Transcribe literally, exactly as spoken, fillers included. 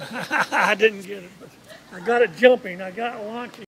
I didn't get it, but I got it jumping. I got it launching.